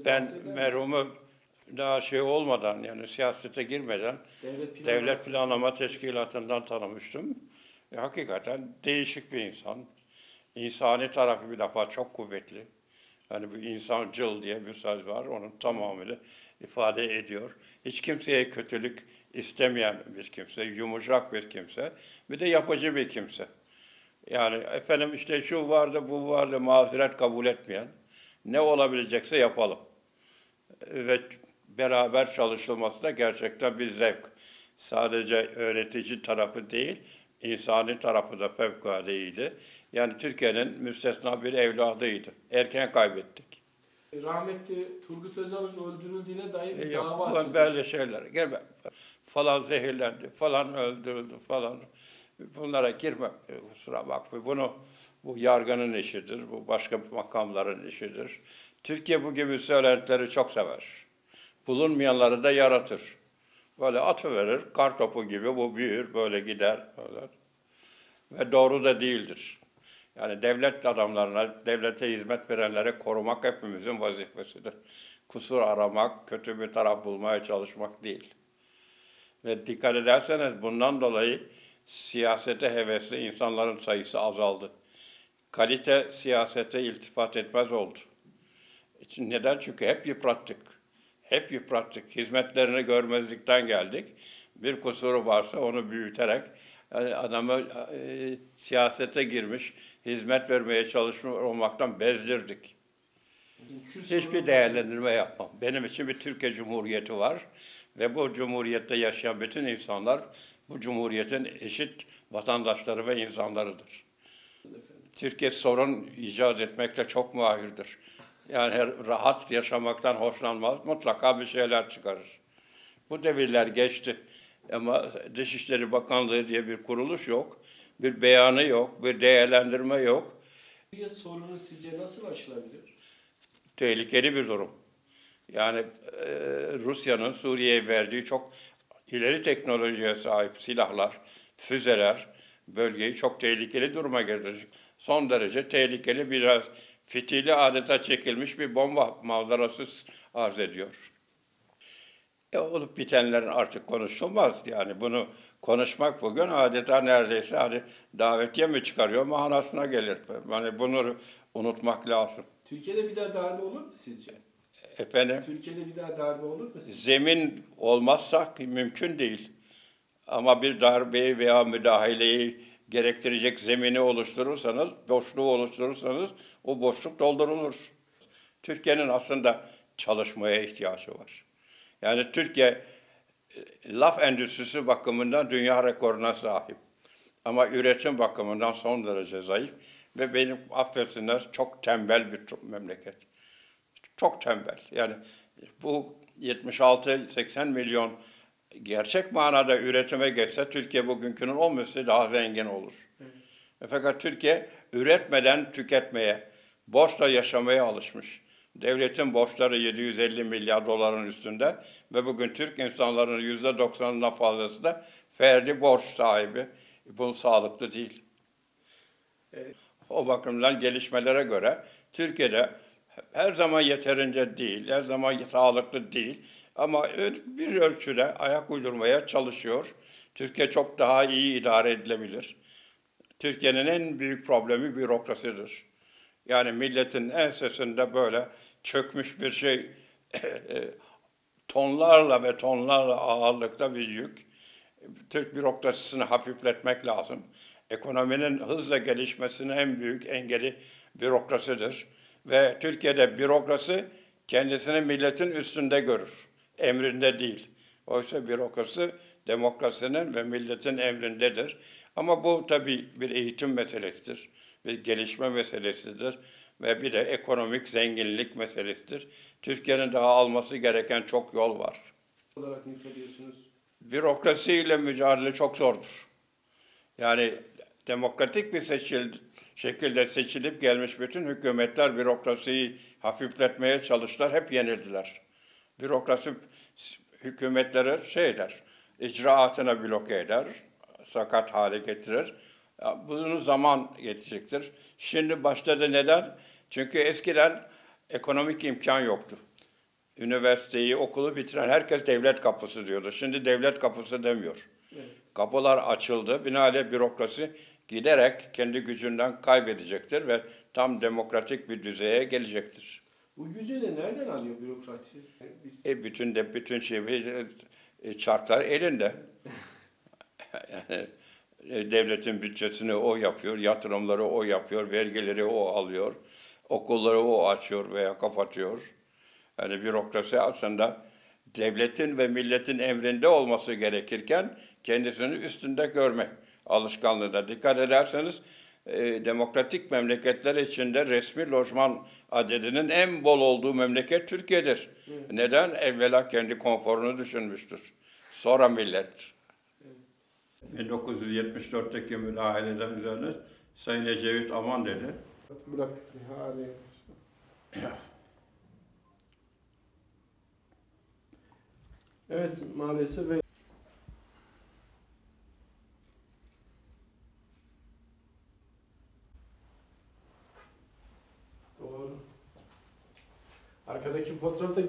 Ben bahseder misiniz? merhumu daha şey olmadan yani siyasete girmeden Devlet Planlama Teşkilatı'ndan tanımıştım. Hakikaten değişik bir insan. İnsani tarafı bir defa çok kuvvetli. Hani bu insancıl diye bir söz var, onun tamamıyla ifade ediyor. Hiç kimseye kötülük istemeyen bir kimse, yumuşak bir kimse, bir de yapıcı bir kimse. Yani efendim işte şu vardı, bu vardı, mazeret kabul etmeyen, ne olabilecekse yapalım. Ve beraber çalışılması da gerçekten bir zevk. Sadece öğretici tarafı değil, insani tarafı da fevkalade iyiydi. Yani Türkiye'nin müstesna bir evladıydı. Erken kaybettik. Rahmetli Turgut Özal'ın öldürüldüğüne dair bir Yok, dava bu açılmış. böyle şeyler. Gelme. Falan zehirlendi, falan öldürüldü falan. Bunlara girme, kusura bakma. Bu yargının işidir, bu başka makamların işidir. Türkiye bu gibi söylentileri çok sever. Bulunmayanları da yaratır. Böyle atıverir, kar topu gibi bu büyür, böyle gider. Böyle. Ve doğru da değildir. Yani devlet adamlarına, devlete hizmet verenlere korumak hepimizin vazifesidir. Kusur aramak, kötü bir taraf bulmaya çalışmak değil. Ve dikkat ederseniz bundan dolayı siyasete hevesli insanların sayısı azaldı. Kalite siyasete iltifat etmez oldu. Neden? Çünkü hep yıprattık. Hep yıprattık. Hizmetlerini görmezlikten geldik. Bir kusuru varsa onu büyüterek yani adamı siyasete girmiş, hizmet vermeye çalışmış olmaktan bezdirdik. Hiçbir değerlendirme yapmam. Benim için bir Türkiye Cumhuriyeti var ve bu cumhuriyette yaşayan bütün insanlar bu cumhuriyetin eşit vatandaşları ve insanlarıdır. Türkiye sorun icat etmekte çok mahirdir. Yani rahat yaşamaktan hoşlanmaz, mutlaka bir şeyler çıkarır. Bu devirler geçti. Ama Dışişleri Bakanlığı diye bir kuruluş yok, bir beyanı yok, bir değerlendirme yok. Suriye sorunu sizce nasıl aşılabilir? Tehlikeli bir durum. Yani Rusya'nın Suriye'ye verdiği çok ileri teknolojiye sahip silahlar, füzeler bölgeyi çok tehlikeli duruma getirecek. Son derece tehlikeli, biraz fitili adeta çekilmiş bir bomba manzarası arz ediyor. Olup bitenlerin artık konuşulmaz. Yani bunu konuşmak bugün adeta neredeyse hani davetiye mi çıkarıyor manasına gelir. Yani bunu unutmak lazım. Türkiye'de bir daha darbe olur mu sizce? Efendim, Türkiye'de bir daha darbe olur mu sizce? zemin olmazsa mümkün değil. Ama bir darbeyi veya müdahaleyi gerektirecek zemini oluşturursanız, boşluğu oluşturursanız o boşluk doldurulur. Türkiye'nin aslında çalışmaya ihtiyacı var. Yani Türkiye laf endüstrisi bakımından dünya rekoruna sahip. Ama üretim bakımından son derece zayıf ve benim affetsinler çok tembel bir memleket. Çok tembel. Yani bu 76-80 milyon gerçek manada üretime geçse Türkiye bugünkünün 10 misli daha zengin olur. Fakat Türkiye üretmeden tüketmeye, borçla yaşamaya alışmış. Devletin borçları 750 milyar doların üstünde ve bugün Türk insanların %90'ından fazlası da ferdi borç sahibi. Bu sağlıklı değil. O bakımdan gelişmelere göre Türkiye'de her zaman yeterince değil, her zaman sağlıklı değil ama bir ölçüde ayak uydurmaya çalışıyor. Türkiye çok daha iyi idare edilebilir. Türkiye'nin en büyük problemi bürokrasidir. Yani milletin ensesinde böyle çökmüş bir şey, tonlarla ve tonlarla ağırlıkta bir yük. Türk bürokrasisini hafifletmek lazım. Ekonominin hızla gelişmesinin en büyük engeli bürokrasidir. Ve Türkiye'de bürokrasi kendisini milletin üstünde görür, emrinde değil. Oysa bürokrasi demokrasinin ve milletin emrindedir. Ama bu tabii bir eğitim meselesidir, bir gelişme meselesidir ve bir de ekonomik zenginlik meselesidir. Türkiye'nin daha alması gereken çok yol var. Olarak niteliyorsunuz. Bürokrasiyle mücadele çok zordur. Yani demokratik bir şekilde seçilip gelmiş bütün hükümetler bürokrasiyi hafifletmeye çalıştılar, hep yenildiler. Bürokrasi hükümetleri şey eder, icraatına bloke eder, sakat hale getirir. Bunun zaman yetecektir. Şimdi başladı neden? Çünkü eskiden ekonomik imkan yoktu. üniversiteyi, okulu bitiren herkes devlet kapısı diyordu. Şimdi devlet kapısı demiyor. Evet. Kapılar açıldı. Binaenaleyh bürokrasi giderek kendi gücünden kaybedecektir ve tam demokratik bir düzeye gelecektir. Bu gücünü nereden alıyor bürokrasi? Biz Bütün çarklar elinde. Yani, devletin bütçesini o yapıyor, yatırımları o yapıyor, vergileri o alıyor, okulları o açıyor veya kapatıyor. Yani bürokrasi aslında devletin ve milletin emrinde olması gerekirken kendisini üstünde görmek alışkanlığına. Dikkat ederseniz demokratik memleketler içinde resmi lojman adedinin en bol olduğu memleket Türkiye'dir. Evet. Neden? Evvela kendi konforunu düşünmüştür. Sonra millet. 1974'teki müdahaleden üzerine Sayın Ecevit aman dedi. bıraktık. Hadi. Evet, maalesef ve doğru. Arkadaki fotoğrafta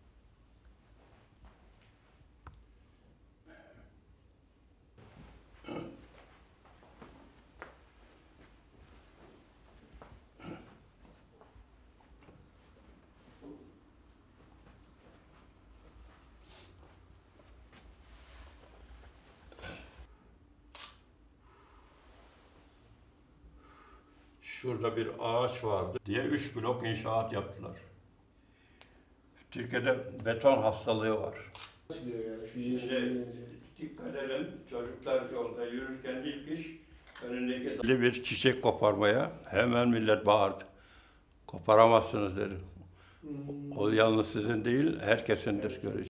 Şurada bir ağaç vardı diye 3 blok inşaat yaptılar. Türkiye'de beton hastalığı var. açılıyor yani şu yeşil Şimdi gelince. dikkat edin, çocuklar yolda yürürken ilk iş önündeki bir çiçek koparmaya hemen millet bağırdı. Koparamazsınız dedi. O yalnız sizin değil, herkesindir görece.